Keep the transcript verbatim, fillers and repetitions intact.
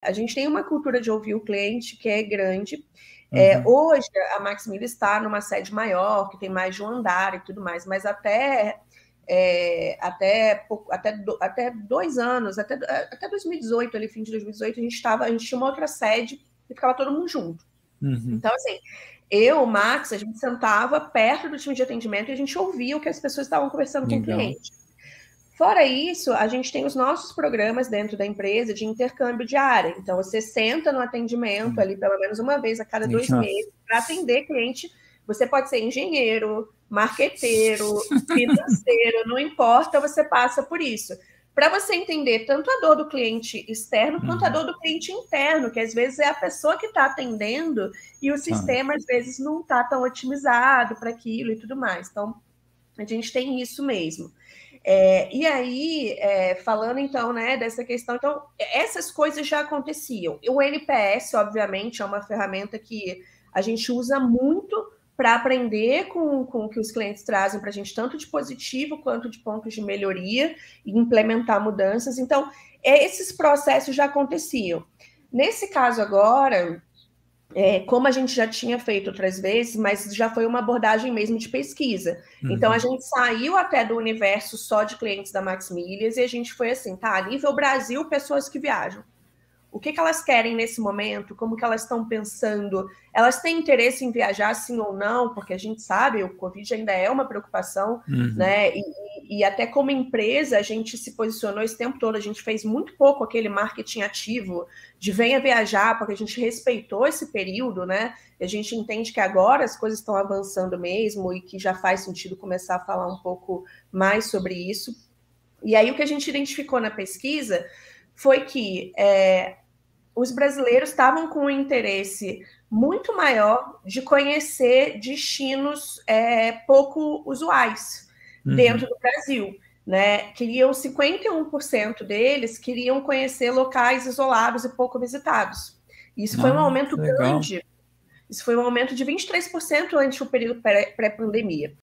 a gente tem uma cultura de ouvir o cliente que é grande. Uhum. É, hoje, a Maximilias está numa sede maior, que tem mais de um andar e tudo mais, mas até, é, até, até, até dois anos, até, até dois mil e dezoito, ali, fim de dois mil e dezoito, a gente, tava, a gente tinha uma outra sede e ficava todo mundo junto. Uhum. Então, assim, eu, o Max, a gente sentava perto do time de atendimento e a gente ouvia o que as pessoas estavam conversando Legal. Com o cliente. Fora isso, a gente tem os nossos programas dentro da empresa de intercâmbio de área. Então, você senta no atendimento ali pelo menos uma vez a cada dois Nossa. meses para atender cliente. Você pode ser engenheiro, marqueteiro, financeiro, não importa, você passa por isso. Para você entender tanto a dor do cliente externo uhum. quanto a dor do cliente interno, que às vezes é a pessoa que está atendendo e o sistema, ah. às vezes, não está tão otimizado para aquilo e tudo mais. Então, a gente tem isso mesmo. É, e aí, é, falando então, né, dessa questão, então, essas coisas já aconteciam. O N P S, obviamente, é uma ferramenta que a gente usa muito para aprender com, com o que os clientes trazem para a gente, tanto de positivo quanto de pontos de melhoria e implementar mudanças. Então, é, esses processos já aconteciam. Nesse caso agora, É, como a gente já tinha feito outras vezes, mas já foi uma abordagem mesmo de pesquisa. Uhum. Então, a gente saiu até do universo só de clientes da Maximilias e a gente foi assim, tá, a nível Brasil, pessoas que viajam. O que, que elas querem nesse momento? Como que elas estão pensando? Elas têm interesse em viajar, sim ou não? Porque a gente sabe, o Covid ainda é uma preocupação, uhum. né? E, e até como empresa, a gente se posicionou esse tempo todo, a gente fez muito pouco aquele marketing ativo de venha viajar, porque a gente respeitou esse período, né? E a gente entende que agora as coisas estão avançando mesmo e que já faz sentido começar a falar um pouco mais sobre isso. E aí o que a gente identificou na pesquisa foi que é, os brasileiros estavam com um interesse muito maior de conhecer destinos é, pouco usuais uhum. dentro do Brasil. Né? Queriam cinquenta e um por cento deles queriam conhecer locais isolados e pouco visitados. Isso ah, foi um aumento grande. Isso foi um aumento de vinte e três por cento antes do período pré-pandemia.